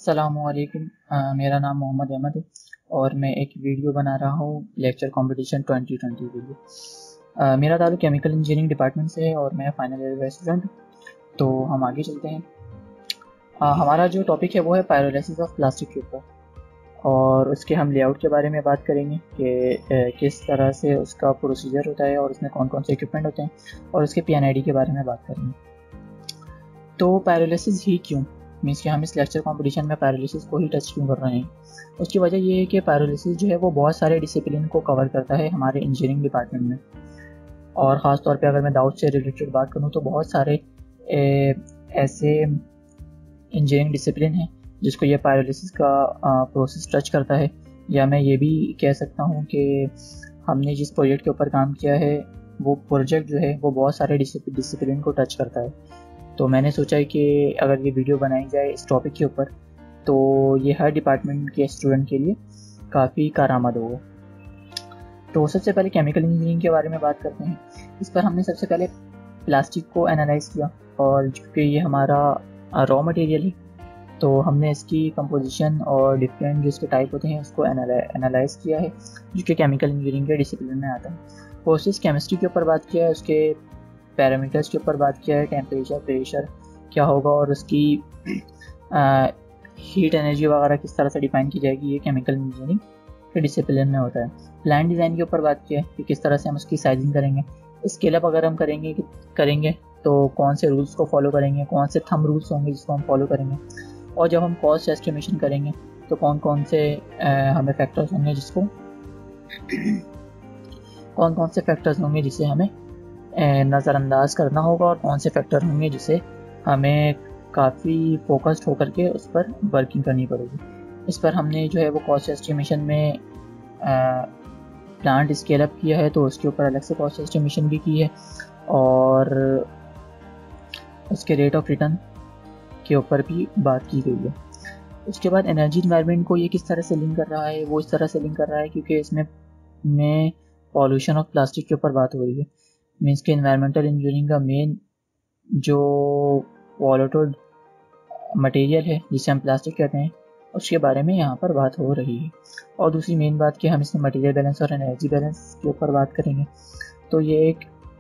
अस्सलामुअलैकुम। मेरा नाम मोहम्मद अहमद है और मैं एक वीडियो बना रहा हूँ लेक्चर कंपटीशन 2020 के लिए। मेरा ताल्लुक केमिकल इंजीनियरिंग डिपार्टमेंट से है और मैं फाइनल ईयर का स्टूडेंट। तो हम आगे चलते हैं। हमारा जो टॉपिक है वो है पायरोलिसिस ऑफ प्लास्टिक के ऊपर, और उसके हम लेआउट के बारे में बात करेंगे कि किस तरह से उसका प्रोसीजर होता है और उसमें कौन कौन से इक्विपमेंट होते हैं, और उसके PNID के बारे में बात करेंगे। तो पायरोलिसिस ही क्यों, मीन्स कि हम इस लेक्चर कंपटीशन में पायरोलिसिस को ही टच क्यों कर रहे हैं? उसकी वजह ये है कि पायरोलिसिस जो है वो बहुत सारे डिसिप्लिन को कवर करता है हमारे इंजीनियरिंग डिपार्टमेंट में। और ख़ास तौर पे अगर मैं दाऊद से रिलेटेड बात करूँ तो बहुत सारे ऐसे इंजीनियरिंग डिसिप्लिन हैं जिसको ये पायरोलिसिस का प्रोसेस टच करता है। या मैं ये भी कह सकता हूँ कि हमने जिस प्रोजेक्ट के ऊपर काम किया है वो प्रोजेक्ट जो है वो बहुत सारे डिसिप्लिन को टच करता है। तो मैंने सोचा है कि अगर ये वीडियो बनाई जाए इस टॉपिक के ऊपर तो ये हर डिपार्टमेंट के स्टूडेंट के लिए काफ़ी कारआमद होगा। तो सबसे पहले केमिकल इंजीनियरिंग के बारे में बात करते हैं। इस पर हमने सबसे पहले प्लास्टिक को एनालाइज किया, और क्योंकि ये हमारा रॉ मटेरियल है तो हमने इसकी कंपोजिशन और डिफरेंट जो इसके टाइप होते हैं उसको एनालाइज किया है, जो कि केमिकल इंजीनियरिंग के डिसिप्लिन में आता है। प्रोसेस केमिस्ट्री के ऊपर बात किया है, उसके पैरामीटर्स के ऊपर बात किया है, टेम्परेचर, प्रेशर क्या होगा और उसकी हीट एनर्जी वगैरह किस तरह से डिफाइन की जाएगी, ये केमिकल इंजीनियरिंग के डिसिप्लिन में होता है। प्लान डिज़ाइन के ऊपर बात किया है कि किस तरह से हम उसकी साइजिंग करेंगे, स्केल अप अगर हम करेंगे तो कौन से रूल्स को फॉलो करेंगे, कौन से थंब रूल्स होंगे जिसको हम फॉलो करेंगे, और जब हम कॉस्ट एस्टिमेशन करेंगे तो कौन कौन से हमें फैक्टर्स होंगे जिसे हमें नज़रअंदाज करना होगा, और कौन से फैक्टर होंगे जिसे हमें काफ़ी फोकस्ड होकर के उस पर वर्किंग करनी पड़ेगी। इस पर हमने जो है वो कॉस्ट एस्टिमेशन में प्लांट स्केल अप किया है तो उसके ऊपर अलग से कॉस्ट एस्टिमेशन भी की है, और उसके रेट ऑफ रिटर्न के ऊपर भी बात की गई है। उसके बाद एनर्जी इन्वायरमेंट को ये किस तरह से लिंक कर रहा है, वो इस तरह से लिंक कर रहा है क्योंकि इसमें पॉल्यूशन ऑफ प्लास्टिक के ऊपर बात हो रही है। मीन्स कि एनवायरमेंटल इंजीनियरिंग का मेन जो पॉल्यूटेड मटेरियल है जिसे हम प्लास्टिक कहते हैं उसके बारे में यहाँ पर बात हो रही है। और दूसरी मेन बात कि हम इसमें मटेरियल बैलेंस और एनर्जी बैलेंस के ऊपर बात करेंगे, तो ये एक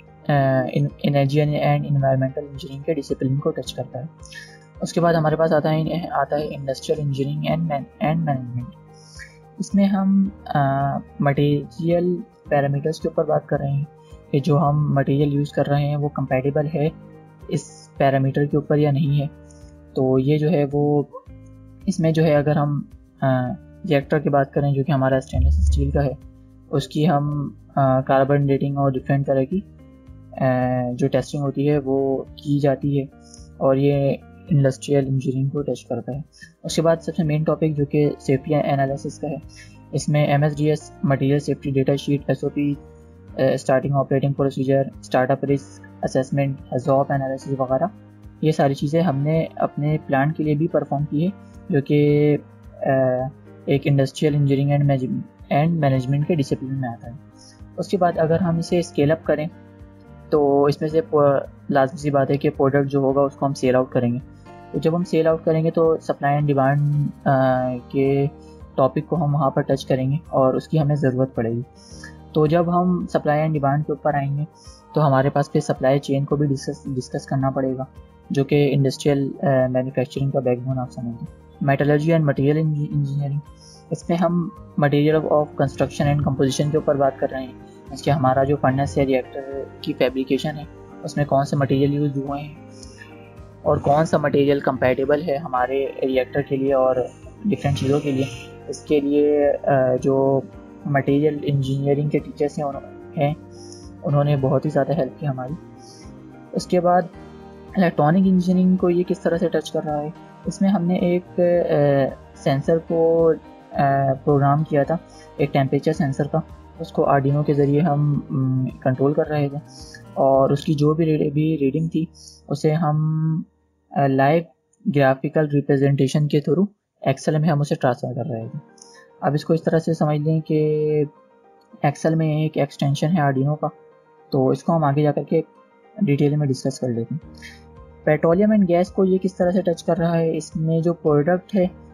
एनर्जी एंड एनवायरमेंटल इंजीनियरिंग के डिसिप्लिन को टच करता है। उसके बाद हमारे पास आता है इंडस्ट्रियल इंजीनियरिंग एंड मैनेजमेंट। इसमें हम मटेरियल पैरामीटर्स के ऊपर बात कर रहे हैं कि जो हम मटेरियल यूज़ कर रहे हैं वो कंपैटिबल है इस पैरामीटर के ऊपर या नहीं है। तो ये जो है वो इसमें जो है अगर हम रिएक्टर की बात करें जो कि हमारा स्टेनलेस स्टील का है, उसकी हम कार्बन डेटिंग और डिफरेंट तरह की जो टेस्टिंग होती है वो की जाती है, और ये इंडस्ट्रियल इंजीनियरिंग को टच करता है। उसके बाद सबसे मेन टॉपिक जो कि सेफ्टी एनालिसिस का है, इसमें MSDS material safety data sheet, SOP, starting operating procedure, startup risk assessment, HAZOP analysis वगैरह, ये सारी चीज़ें हमने अपने प्लांट के लिए भी परफॉर्म की है, जो कि एक इंडस्ट्रियल इंजीनियरिंग एंड मैनेजमेंट के डिसिप्लिन में आता है। उसके बाद अगर हम इसे स्केल अप करें तो इसमें से लाजमी सी बात है कि प्रोडक्ट जो होगा उसको हम सेल आउट करेंगे। तो जब हम सेल आउट करेंगे तो सप्लाई एंड डिमांड के टॉपिक को हम वहाँ पर टच करेंगे और उसकी हमें ज़रूरत पड़ेगी। तो जब हम सप्लाई एंड डिमांड के ऊपर आएंगे तो हमारे पास फिर सप्लाई चेन को भी डिस्कस करना पड़ेगा, जो कि इंडस्ट्रियल मैन्युफैक्चरिंग का बैकबोन आप समझें। मेटलर्जी एंड मटेरियल इंजीनियरिंग, इसमें हम material of construction and composition के ऊपर बात कर रहे हैं। इसके हमारा जो फर्नेस या रिएक्टर की फैब्रिकेशन है उसमें कौन से मटेरियल यूज़ हुए हैं और कौन सा मटेरियल कंपैटिबल है हमारे रिएक्टर के लिए और डिफरेंट चीज़ों के लिए। इसके लिए जो मटेरियल इंजीनियरिंग के टीचर्स हैं उन्होंने बहुत ही ज़्यादा हेल्प की हमारी। उसके बाद इलेक्ट्रॉनिक इंजीनियरिंग को ये किस तरह से टच कर रहा है, इसमें हमने एक सेंसर को प्रोग्राम किया था, एक टेम्परेचर सेंसर का, उसको आर्डिनो के ज़रिए हम कंट्रोल कर रहे थे, और उसकी जो भी रीडिंग थी उसे हम लाइव ग्राफिकल रिप्रेजेंटेशन के थ्रू एक्सेल में हम उसे ट्रांसफ़र कर रहे थे। अब इसको इस तरह से समझ लें कि एक्सेल में एक एक्सटेंशन है आर्डिनो का, तो इसको हम आगे जाकर के डिटेल में डिस्कस कर लेते हैं। पेट्रोलियम एंड गैस को ये किस तरह से टच कर रहा है, इसमें जो प्रोडक्ट है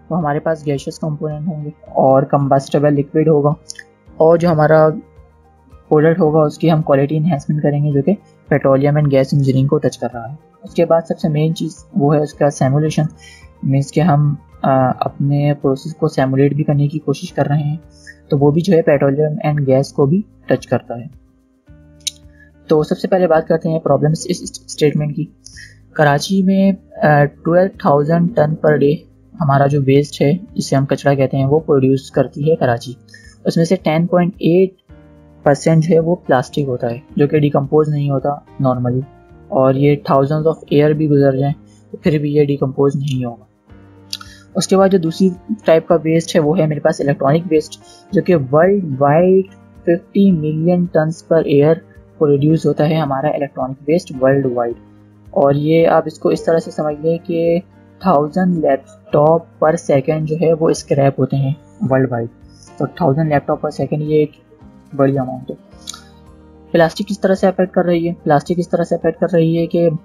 वो हमारे पास गैशियस कंपोनेंट होंगे और कंबस्टेबल लिक्विड होगा, और जो हमारा प्रोडक्ट होगा उसकी हम क्वालिटी इन्हेंसमेंट करेंगे जो कि पेट्रोलियम एंड गैस इंजीनियरिंग को टच कर रहा है। उसके बाद सबसे मेन चीज़ वो है उसका सिमुलेशन, मीन्स कि हम अपने प्रोसेस को सिमुलेट भी करने की कोशिश कर रहे हैं, तो वो भी जो है पेट्रोलियम एंड गैस को भी टच करता है। तो सबसे पहले बात करते हैं प्रॉब्लम्स इस स्टेटमेंट की। कराची में 12,000 टन पर डे हमारा जो वेस्ट है, जिसे हम कचरा कहते हैं, वो प्रोड्यूस करती है कराची। उसमें से 10.8% जो है वो प्लास्टिक होता है जो कि डिकम्पोज नहीं होता नॉर्मली, और ये थाउजेंड्स ऑफ ईयर भी गुजर जाएं तो फिर भी ये डिकम्पोज नहीं होगा। उसके बाद जो दूसरी टाइप का वेस्ट है वो है मेरे पास इलेक्ट्रॉनिक वेस्ट, जो कि world wide 50 million tons per year produce होता है हमारा इलेक्ट्रॉनिक वेस्ट वर्ल्ड वाइड। और ये आप इसको इस तरह से समझ लें कि 1000 लैपटॉप पर सेकेंड जो है वो स्क्रैप होते हैं वर्ल्ड वाइड। तो 1000 लैपटॉप पर सेकेंड ये एक बड़ी अमाउंट है। प्लास्टिक किस तरह से अफेक्ट कर रही है? प्लास्टिक इस तरह से अफेक्ट कर रही है कि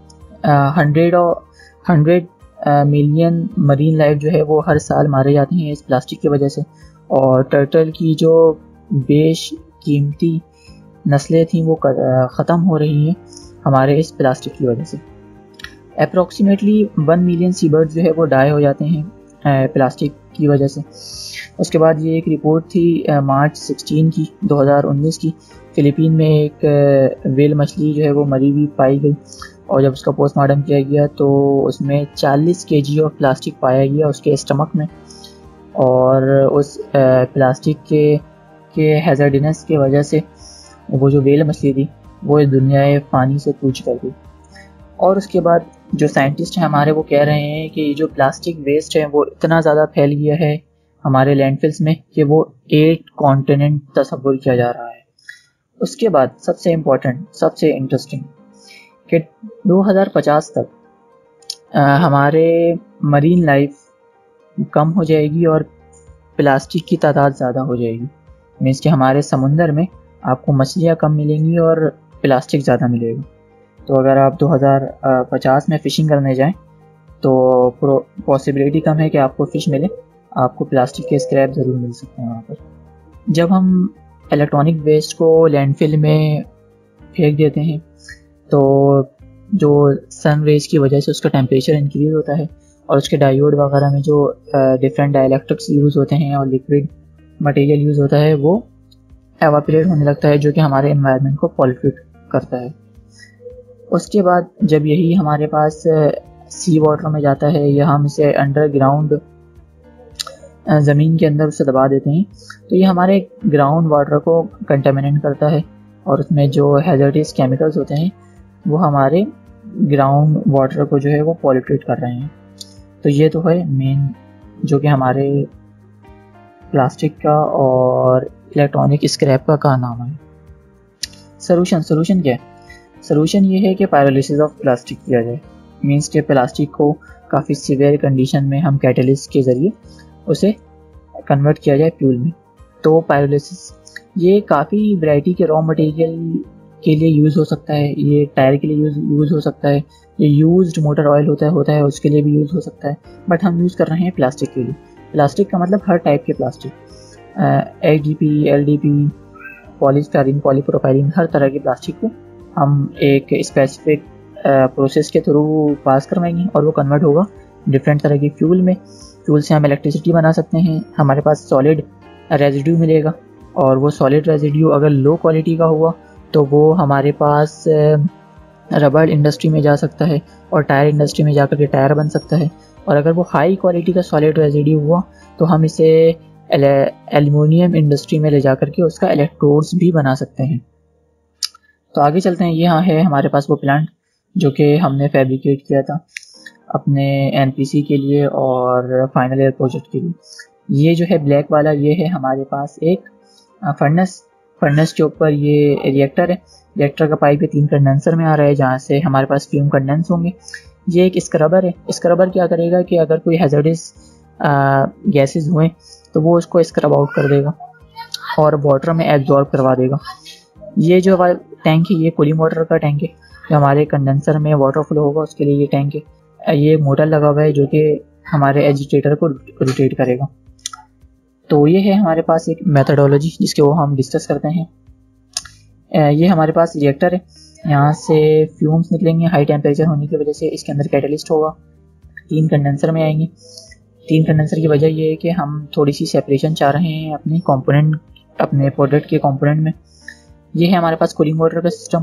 100 मिलियन मरीन लाइफ जो है वो हर साल मारे जाते हैं इस प्लास्टिक की वजह से, और टर्टल की जो बेशकीमती नस्लें थी वो ख़त्म हो रही हैं हमारे इस प्लास्टिक की वजह से। अप्रॉक्सीमेटली 1 मिलियन सी बर्ड जो है वो डाई हो जाते हैं प्लास्टिक की वजह से। उसके बाद ये एक रिपोर्ट थी मार्च 16 की 2019 की, फिलीपीन में एक व्हेल मछली जो है वो मरी हुई पाई गई, और जब उसका पोस्टमार्टम किया गया तो उसमें 40 kg ऑफ प्लास्टिक पाया गया उसके स्टमक में, और उस प्लास्टिक के हैजर्डिनेस की वजह से वो जो व्हेल मछली थी वो इस दुनिया पानी से कूच कर गई। और उसके बाद जो साइंटिस्ट हैं हमारे वो कह रहे हैं कि जो प्लास्टिक वेस्ट है वो इतना ज़्यादा फैल गया है हमारे लैंडफिल्स में कि वो 8 कॉन्टिनेंट तस्वुर किया जा रहा है। उसके बाद सबसे इम्पोर्टेंट, सबसे इंटरेस्टिंग कि 2050 तक हमारे मरीन लाइफ कम हो जाएगी और प्लास्टिक की तादाद ज़्यादा हो जाएगी। मीन्स कि हमारे समुंदर में आपको मछलियाँ कम मिलेंगी और प्लास्टिक ज़्यादा मिलेगा। तो अगर आप 2050 में फ़िशिंग करने जाएं तो पॉसिबिलिटी कम है कि आपको फ़िश मिले, आपको प्लास्टिक के स्क्रैप ज़रूर मिल सकते हैं वहाँ पर। जब हम इलेक्ट्रॉनिक वेस्ट को लैंडफिल में फेंक देते हैं तो जो सन रेज की वजह से उसका टेम्परेचर इंक्रीज़ होता है, और उसके डायोड वगैरह में जो डिफरेंट डाइलेक्ट्रिक्स यूज़ होते हैं और लिक्विड मटेरियल यूज़ होता है वो एवापोरेट होने लगता है, जो कि हमारे एनवायरनमेंट को पॉल्यूट करता है। उसके बाद जब यही हमारे पास सी वाटर में जाता है या हम इसे अंडरग्राउंड ज़मीन के अंदर उसे दबा देते हैं तो ये हमारे ग्राउंड वाटर को कंटेमिनेट करता है, और उसमें जो हैजर्डस केमिकल्स होते हैं वो हमारे ग्राउंड वाटर को जो है वो पॉल्यूट कर रहे हैं। तो ये तो है मेन जो कि हमारे प्लास्टिक का और इलेक्ट्रॉनिक स्क्रैप का नाम है। सलूशन क्या है? सलूशन ये है कि पायरोलिसिस ऑफ प्लास्टिक किया जाए। मीन्स के प्लास्टिक को काफ़ी सीवियर कंडीशन में हम कैटलिस्ट के ज़रिए उसे कन्वर्ट किया जाए फ्यूल में। तो पायरोलिसिस ये काफ़ी वैरायटी के रॉ मटेरियल के लिए यूज़ हो सकता है, ये टायर के लिए यूज़ हो सकता है, ये यूज्ड मोटर ऑयल होता है उसके लिए भी यूज़ हो सकता है, बट हम यूज़ कर रहे हैं प्लास्टिक के लिए। प्लास्टिक का मतलब हर टाइप के plastic, HDP, LDP, polystyrene, polypropylene, हर तरह की प्लास्टिक को हम एक स्पेसिफिक प्रोसेस के थ्रू पास करवाएंगे और वो कन्वर्ट होगा डिफरेंट तरह की फ्यूल में। फ्यूल से हम इलेक्ट्रिसिटी बना सकते हैं, हमारे पास सॉलिड रेजिड्यू मिलेगा, और वो सॉलिड रेजिड्यू अगर लो क्वालिटी का हुआ तो वो हमारे पास रबड़ इंडस्ट्री में जा सकता है और टायर इंडस्ट्री में जाकर के टायर बन सकता है, और अगर वो हाई क्वालिटी का सॉलिड रेजिड्यू हुआ तो हम इसे एल्युमिनियम इंडस्ट्री में ले जाकर के उसका इलेक्ट्रोड्स भी बना सकते हैं। तो आगे चलते हैं। यहाँ है हमारे पास वो प्लांट जो कि हमने फैब्रिकेट किया था अपने NPC के लिए और फाइनल ईयर प्रोजेक्ट के लिए। ये जो है ब्लैक वाला, ये है हमारे पास एक फर्नेस के ऊपर ये रिएक्टर है। रिएक्टर का पाइप 3 कंडेंसर में आ रहा है जहाँ से हमारे पास फ्यूम कंडेंस होंगे। ये एक स्क्रबर है। स्क्रबर क्या करेगा कि अगर कोई हैजर्डस गैसेस हुए तो वो उसको स्क्रब आउट कर देगा और वाटर में एब्जॉर्ब करवा देगा। ये जो टैंक है ये कूलिंग वाटर का टैंक है, जो हमारे कंडेंसर में वाटर फ्लो होगा उसके लिए ये टैंक है। ये मोटर लगा हुआ है जो कि हमारे एजिटेटर को रोटेट करेगा। तो ये है हमारे पास एक मेथडोलॉजी जिसके वो हम डिस्कस करते हैं। ये हमारे पास रिएक्टर है, यहाँ से फ्यूम्स निकलेंगे हाई टेम्परेचर होने की वजह से। इसके अंदर कैटलिस्ट होगा, 3 कंडेंसर में आएंगे। 3 कंडेंसर की वजह ये है कि हम थोड़ी सी सेपरेशन चाह रहे हैं अपने कंपोनेंट, अपने प्रोडक्ट के कंपोनेंट में। ये है हमारे पास कूलिंग वाटर का सिस्टम,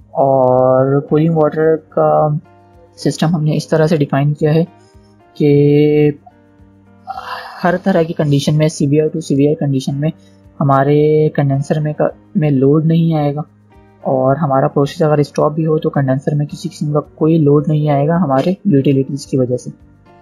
और कूलिंग वाटर का सिस्टम हमने इस तरह से डिफाइन किया है कि हर तरह की कंडीशन में, सीवियर टू सीवियर कंडीशन में हमारे कंडेंसर में लोड नहीं आएगा, और हमारा प्रोसेस अगर स्टॉप भी हो तो कंडेंसर में किसी किस्म का कोई लोड नहीं आएगा हमारे यूटिलिटीज़ की वजह से।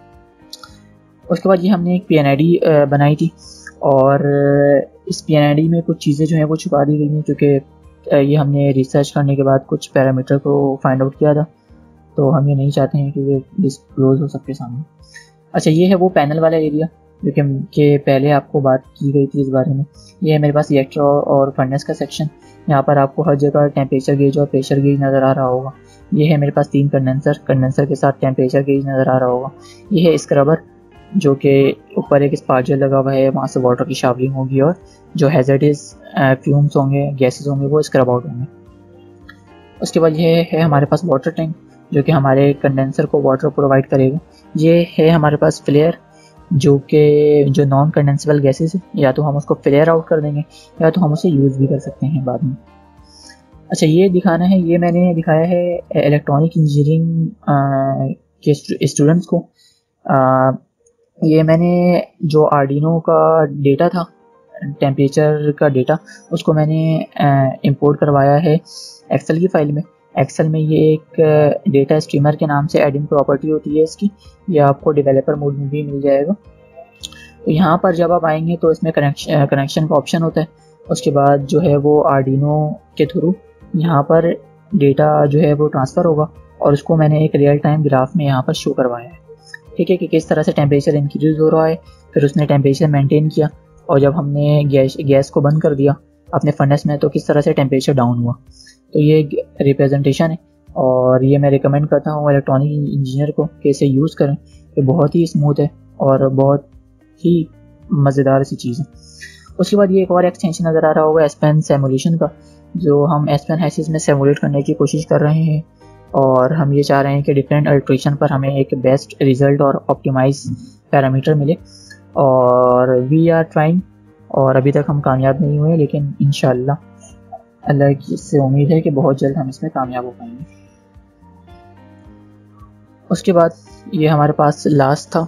उसके बाद ये हमने एक PNID बनाई थी, और इस PNID में कुछ चीज़ें जो हैं वो छुपा दी गई हैं, क्योंकि ये हमने रिसर्च करने के बाद कुछ पैरामीटर को फाइंड आउट किया था, तो हम ये नहीं चाहते हैं कि ये डिस्क्लोज हो सबके सामने। अच्छा, ये है वो पैनल वाला एरिया जो कि पहले आपको बात की गई थी इस बारे में। ये है मेरे पास रिएक्टर और फर्नेस का सेक्शन। यहाँ पर आपको हर जगह टेम्परेचर गेज और प्रेशर गेज नज़र आ रहा होगा। ये है मेरे पास 3 कंडेंसर के साथ टेम्परेचर गेज नज़र आ रहा होगा। ये है स्क्रबर, जो कि ऊपर एक स्पार्जर लगा हुआ है, वहाँ से वाटर की शावरिंग होगी, और जो हैज़र्डस फ्यूम्स होंगे, गैसेस होंगे, वो स्क्रब आउट होंगे। उसके बाद ये है हमारे पास वाटर टैंक, जो कि हमारे कंडेंसर को वाटर प्रोवाइड करेगा। ये है हमारे पास फ्लेयर, जो नॉन कंडेंसेबल गैसेस है, या तो हम उसको फ्लेयर आउट कर देंगे या तो हम उसे यूज़ भी कर सकते हैं बाद में। अच्छा, ये दिखाना है, ये मैंने दिखाया है इलेक्ट्रॉनिक इंजीनियरिंग के स्टूडेंट्स को। ये मैंने जो आर्डिनो का डेटा था, टेम्परेचर का डेटा, उसको मैंने इंपोर्ट करवाया है एक्सेल की फ़ाइल में। एक्सेल में ये एक डेटा स्ट्रीमर के नाम से एडिंग प्रॉपर्टी होती है इसकी, ये आपको डेवलपर मोड में भी मिल जाएगा। तो यहाँ पर जब आप आएंगे तो इसमें कनेक्शन का ऑप्शन होता है। उसके बाद जो है वो आर्डिनो के थ्रू यहाँ पर डेटा जो है वो ट्रांसफ़र होगा, और उसको मैंने एक रियल टाइम ग्राफ में यहाँ पर शो करवाया है, ठीक है, कि किस तरह से टेम्परेचर इंक्रीज़ हो रहा है, फिर उसने टेम्परेचर मेंटेन किया, और जब हमने गैस को बंद कर दिया अपने फर्नेस में तो किस तरह से टेम्परेचर डाउन हुआ। तो ये एक रिप्रेजेंटेशन है, और ये मैं रिकमेंड करता हूँ इलेक्ट्रॉनिक इंजीनियर को कि इसे यूज़ करें। ये बहुत ही स्मूथ है और बहुत ही मज़ेदार सी चीज़ है। उसके बाद ये एक और एक्सटेंशन नज़र आ रहा होगा एस्पेन सिमुलेशन का, जो हम एस्पेन हैसिस में सिमुलेट करने की कोशिश कर रहे हैं, और हम ये चाह रहे हैं कि डिफरेंट अल्ट्रेशन पर हमें एक बेस्ट रिज़ल्ट और ऑप्टिमाइज पैरामीटर मिले, और वी आर ट्राइंग, और अभी तक हम कामयाब नहीं हुए, लेकिन इंशाअल्लाह अल्लाह की से उम्मीद है कि बहुत जल्द हम इसमें कामयाब हो पाएंगे। उसके बाद ये हमारे पास लास्ट था,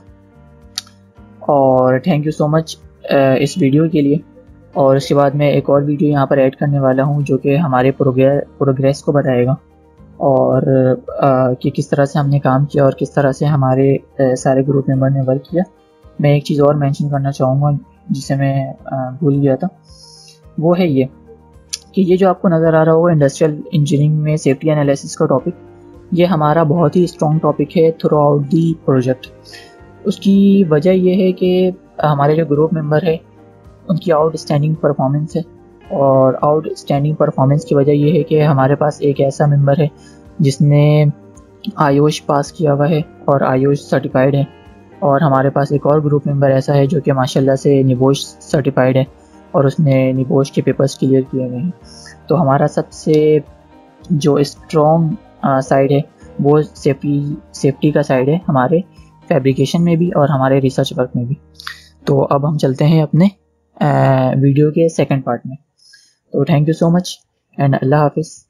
और थैंक यू सो मच इस वीडियो के लिए। और उसके बाद मैं एक और वीडियो यहाँ पर ऐड करने वाला हूँ जो कि हमारे प्रोग्रेस को बताएगा, और कि किस तरह से हमने काम किया और किस तरह से हमारे सारे ग्रुप मेंबर ने वर्क किया। मैं एक चीज़ और मेंशन करना चाहूँगा जिसे मैं भूल गया था, वो है ये कि ये जो आपको नज़र आ रहा होगा इंडस्ट्रियल इंजीनियरिंग में सेफ्टी एनालिसिस का टॉपिक, ये हमारा बहुत ही स्ट्रॉन्ग टॉपिक है थ्रू आउट दी प्रोजेक्ट। उसकी वजह यह है कि हमारे जो ग्रुप मेंबर है उनकी आउटस्टैंडिंग परफॉर्मेंस है, और आउटस्टैंडिंग परफॉर्मेंस की वजह यह है कि हमारे पास एक ऐसा मेंबर है जिसने आयोश पास किया हुआ है और आयोश सर्टिफाइड है, और हमारे पास एक और ग्रुप मेंबर ऐसा है जो कि माशाल्लाह से निबोश सर्टिफाइड है और उसने निबोश के पेपर्स क्लियर किए हुए हैं। तो हमारा सबसे जो स्ट्रॉन्ग साइड है वो सेफ्टी का साइड है, हमारे फैब्रिकेशन में भी और हमारे रिसर्च वर्क में भी। तो अब हम चलते हैं अपने वीडियो के सेकंड पार्ट में। तो thank you so much and अल्लाह हाफिज़।